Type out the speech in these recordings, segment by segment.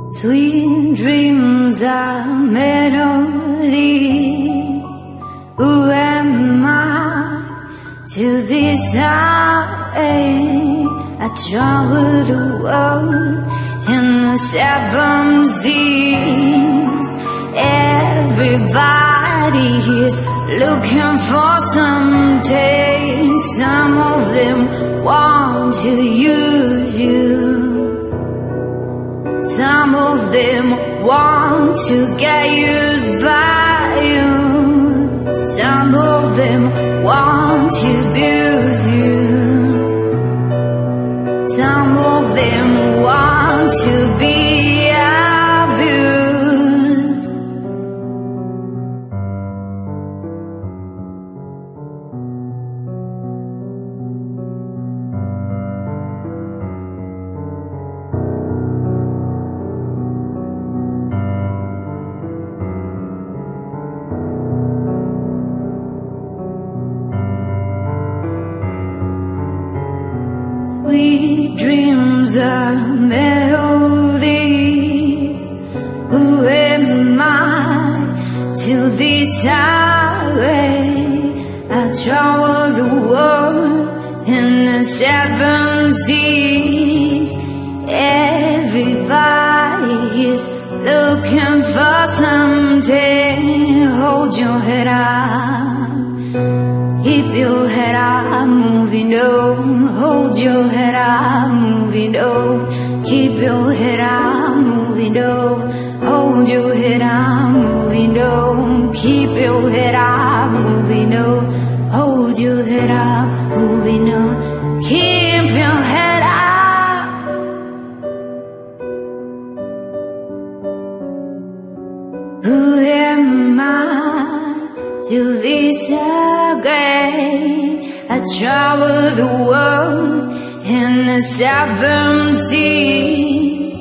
Sweet dreams are melodies. Who am I to decide? I travel the world in the 7 seas. Everybody is looking for some taste. Some of them want to use you. Some of them want to get used by you. Some of them want to abuse you. Some of them want to be abused. Sweet dreams are melodies. Who am I to decide? I travel the world in the 7 seas. Everybody is looking for something. Hold your head up, keep your head up, moving on. Hold your head up, moving on. Keep your head up, moving on. Hold your head up, moving on. Keep your head up, moving on. Hold your head up, moving on. Keep your head up. Who am I to disagree? I travel the world in the 7 seas.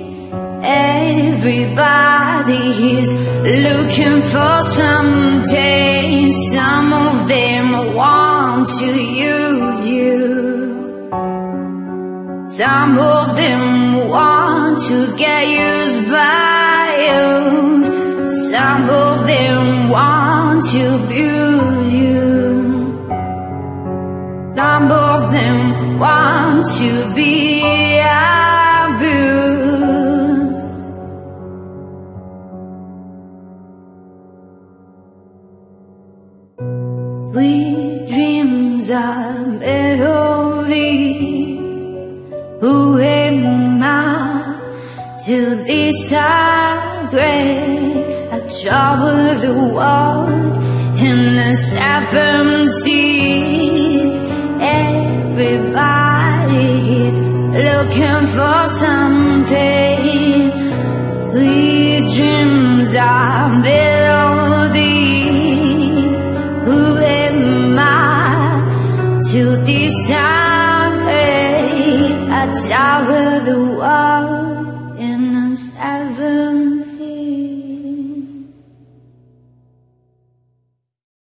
Everybody is looking for some taste. Some of them want to use you. Some of them want to get used by you. Some of them want to abuse you. Some of them want to be abused. Sweet dreams are melodies. Who am I to disagree? I travel the world in the 7 seas. Everybody is looking for something. Sweet dreams are melodies. Who am I to decide? I travel the world